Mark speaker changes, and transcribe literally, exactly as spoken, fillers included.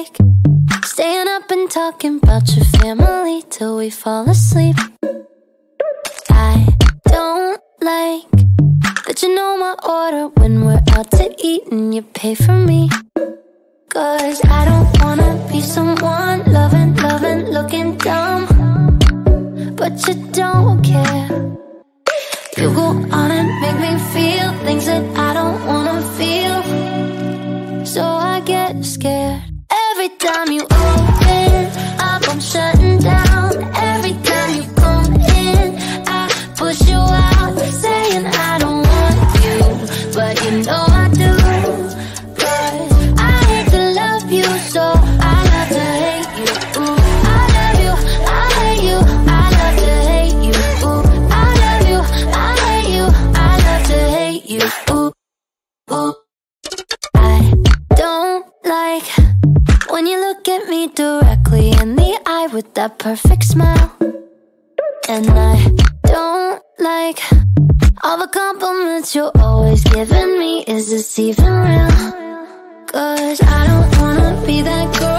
Speaker 1: like staying up and talking about your family till we fall asleep. I don't like that you know my order when we're out to eat and you pay for me. Cause I don't wanna be someone loving, loving, looking dumb, but you don't care. You go on and make me feel things that I don't wanna feel, so I get scared. Every time you open up, I'm shutting down. Every time you come in, I push you out, saying I don't want you, but you know I do. Cause I hate to love you, so I love to hate you. Ooh, I love you, I hate you, I love to hate you. Ooh, I love you, I hate you, I love to hate you. Ooh, ooh. I don't like when you look at me directly in the eye with that perfect smile. And I don't like all the compliments you're always giving me. Is this even real? Cause I don't wanna be that girl